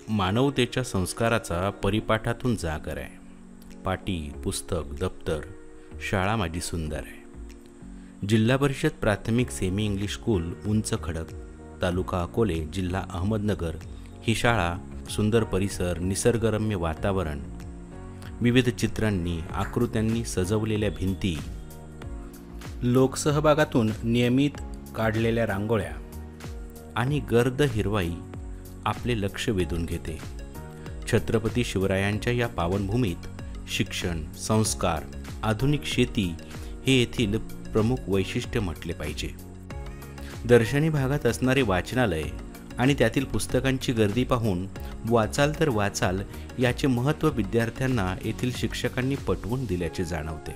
मानवतेच्या संस्काराचा परिपाठातून जागर आहे. पाटी, पुस्तक, दप्तर, शाळा माझी सुंदर आहे. जिल्हा परिषद प्राथमिक सेमी इंग्लिश स्कूल उंच खडक, तालुका अकोले, जिल्हा अहमदनगर ही शाळा सुंदर परिसर, निसर्गरम्य वातावरण, विविध चित्रांनी आकृत्यांनी सजवलेल्या भिंती, लोकसहभागातून नियमित काढलेल्या रांगोळ्या आणि गर्द हिरवाई आपले लक्ष वेधून घेते. छत्रपती शिवरायांच्या या पावनभूमीत शिक्षण, संस्कार, आधुनिक शेती हे येथील प्रमुख वैशिष्ट्य म्हटले पाहिजे. दर्शनी भागात असणारे वाचनालय आणि त्यातील पुस्तकांची गर्दी पाहून वाचाल तर वाचाल याचे महत्त्व विद्यार्थ्यांना येथील शिक्षकांनी पटवून दिल्याचे जाणवते.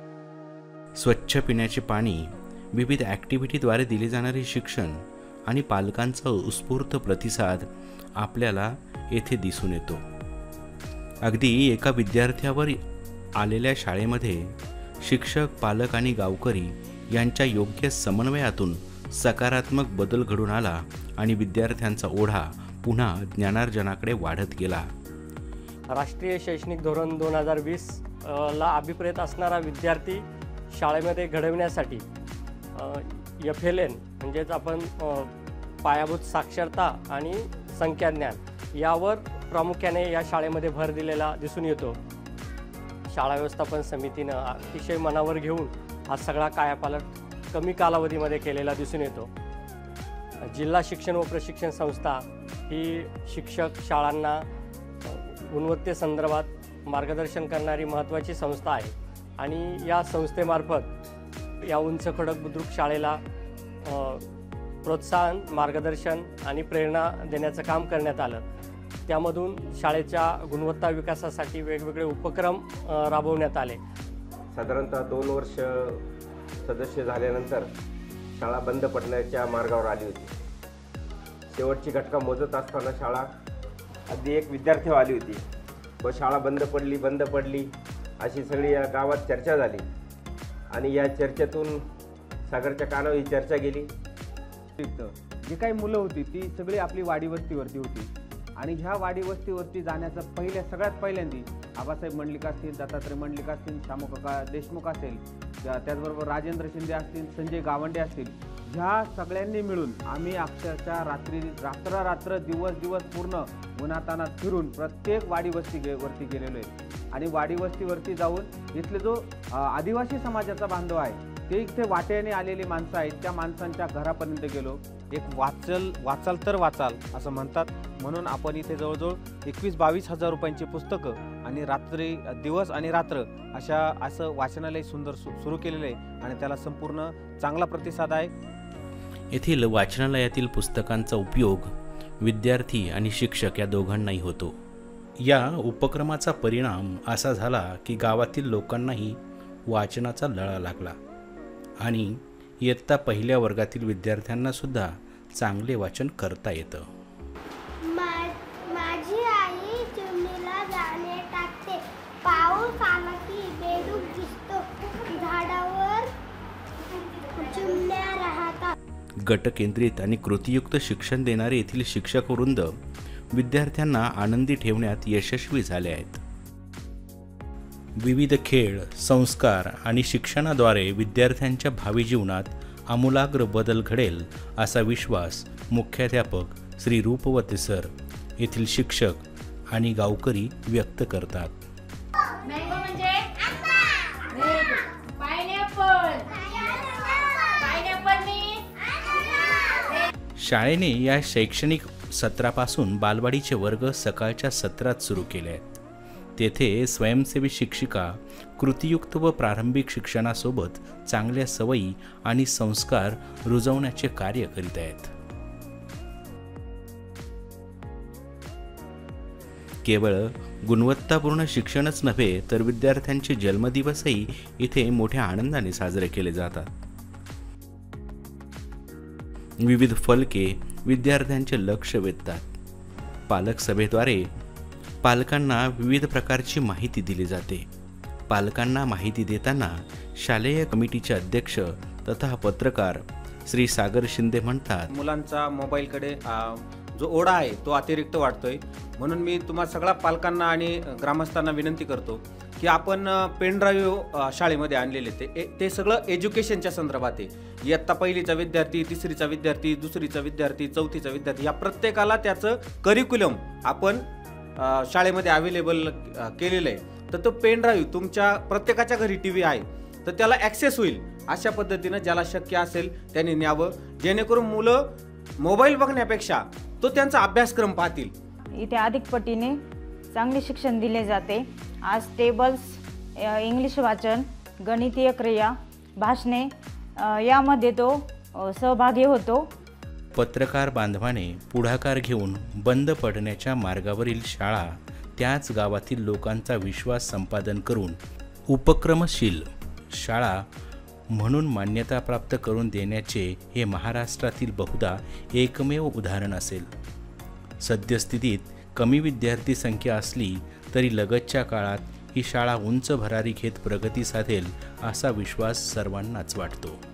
स्वच्छ पिण्याचे पाणी, विविध ॲक्टिव्हिटीद्वारे दिले जाणारे शिक्षण आणि पालकांचा उत्स्फूर्त प्रतिसाद आपल्याला येथे दिसून येतो. अगदी एका विद्यार्थ्यावर आलेल्या शाळेमध्ये शिक्षक, पालक आणि गावकरी यांच्या योग्य समन्वयातून सकारात्मक बदल घडून आला आणि विद्यार्थ्यांचा ओढा पुन्हा ज्ञानार्जनाकडे वाढत गेला. राष्ट्रीय शैक्षणिक धोरण 2020 ला अभिप्रेत असणारा विद्यार्थी शाळेमध्ये घडविण्यासाठी FLN म्हणजेच आपण पायाभूत साक्षरता आणि संख्याज्ञान यावर प्रामुख्याने या शाळेमध्ये भर दिलेला दिसून येतो. शाळा व्यवस्थापन समितीनं अतिशय मनावर घेऊन हा सगळा कायापालट कमी कालावधीमध्ये केलेला दिसून येतो. जिल्हा शिक्षण व प्रशिक्षण संस्था ही शिक्षक शाळांना गुणवत्तेसंदर्भात मार्गदर्शन करणारी महत्त्वाची संस्था आहे आणि या संस्थेमार्फत या उंच खडक बुद्रुक शाळेला प्रोत्साहन, मार्गदर्शन आणि प्रेरणा देण्याचं काम करण्यात आलं. त्यामधून शाळेच्या गुणवत्ता विकासासाठी वेगवेगळे उपक्रम राबवण्यात आले. साधारणतः 2 वर्ष सदस्य झाल्यानंतर शाळा बंद पडण्याच्या मार्गावर आली होती. शेवटची घटका मोजत असताना शाळा अगदी एक विद्यार्थी आली होती व शाळा बंद पडली अशी सगळी या गावात चर्चा झाली आणि या चर्चेतून सागरच्या कानावर ही चर्चा गेली. जी काही मुलं होती ती सगळी आपली वाडी वस्तीवरती होती आणि ह्या वाडी वस्तीवरती जाण्याचं सगळ्यात पहिल्यांदा आबासाहेब मंडलिक असतील, दत्तात्रय मंडलिक असतील, शामूकाका देशमुख असेल, त्याचबरोबर राजेंद्र शिंदे असतील, संजय गावंडे असतील, ह्या सगळ्यांनी मिळून आम्ही अक्षरशः रात्र दिवस पूर्ण उन्हातानात फिरून प्रत्येक वाडी वस्तीवरती गेलेलो आहे आणि वाडी वस्तीवरती जाऊन इथले जो आदिवासी समाजाचा बांधव आहे ते इथे वाट्याने आलेली माणसं आहेत त्या माणसांच्या घरापर्यंत गेलो. एक वाचाल तर वाचाल असं म्हणतात म्हणून आपण इथे जवळजवळ 21-22 हजार रुपयांची पुस्तकं आणि दिवस आणि रात्र असं वाचनालय सुंदर सुरू केलेलं आहे आणि त्याला संपूर्ण चांगला प्रतिसाद आहे. येथील वाचनालयातील पुस्तकांचा उपयोग विद्यार्थी आणि शिक्षक या दोघांनाही होतो. या उपक्रमाचा परिणाम असा झाला की गावातील लोकांनाही वाचनाचा लळा लागला आणि इयत्ता 1ल्या वर्गातील विद्यार्थ्यांना सुद्धा चांगले वाचन करता येतं. माझी आई चिमणीला दाणे टाकते, पाऊस आला की बेडूक दिसतो, झाडावर चिमण्या राहतात. गटकेंद्रित आणि कृतीयुक्त शिक्षण देणारे येथील शिक्षक वृंद विद्यार्थ्यांना आनंदी ठेवण्यात यशस्वी झाले आहेत. विविध खेळ, संस्कार आणि शिक्षणाद्वारे विद्यार्थ्यांच्या भावी जीवनात आमूलाग्र बदल घडेल असा विश्वास मुख्याध्यापक श्री रूपवते सर, येथील शिक्षक आणि गावकरी व्यक्त करतात. शाळेने या शैक्षणिक सत्रापासून बालवाडीचे वर्ग सकाळच्या सत्रात सुरू केले आहेत. तेथे स्वयंसेवी शिक्षिका कृतीयुक्त व प्रारंभिक शिक्षणासोबत चांगल्या सवयी आणि संस्कार रुजवण्याचे कार्य करीत आहेत. केवळ गुणवत्तापूर्ण शिक्षणच नव्हे तर विद्यार्थ्यांचे जन्मदिवसही इथे मोठ्या आनंदाने साजरे केले जातात. विविध फलके विद्यार्थ्यांचे लक्ष वेधतात. पालक सभेद्वारे पालकांना विविध प्रकारची माहिती दिली जाते. पालकांना माहिती देताना शालेय कमिटीचे अध्यक्ष तथा पत्रकार श्री सागर शिंदे म्हणतात, मुलांचा मोबाईलकडे जो ओढा आहे तो अतिरिक्त वाढतोय. म्हणून मी तुम्हा सगळ्या पालकांना आणि ग्रामस्थांना विनंती करतो की आपण पेनड्राईव्ह शाळेमध्ये आणलेले ते सगळं एज्युकेशनच्या संदर्भात आहे. इयत्ता पहिलीचा विद्यार्थी, तिसरीचा विद्यार्थी, दुसरीचा विद्यार्थी, चौथीचा विद्यार्थी, या प्रत्येकाला त्याचं करिक्युलम आपण शाळेमध्ये अवेलेबल केलेलं आहे. तर तो पेनड्राईव्ह तुमच्या प्रत्येकाच्या घरी TV आहे तर त्याला ॲक्सेस होईल. अशा पद्धतीनं ज्याला शक्य असेल त्यांनी न्यावं, जेणेकरून मुलं मोबाईल बघण्यापेक्षा तो त्यांचा अभ्यासक्रम पाहतील. इथे अधिक पटीने चांगले शिक्षण दिले जाते. आज टेबल्स, इंग्लिश वाचन, गणितीय क्रिया, भाषणे यामध्ये तो सहभागी होतो. पत्रकार बांधवाने पुढाकार घेऊन बंद पडण्याच्या मार्गावरील शाळा त्याच गावातील लोकांचा विश्वास संपादन करून उपक्रमशील शाळा म्हणून मान्यता प्राप्त करून देण्याचे हे महाराष्ट्रातील बहुधा एकमेव उदाहरण असेल. सद्यस्थितीत कमी विद्यार्थी संख्या असली तरी लगतच्या काळात ही शाळा उंच भरारी घेत प्रगती साधेल असा विश्वास सर्वांनाच वाटतो.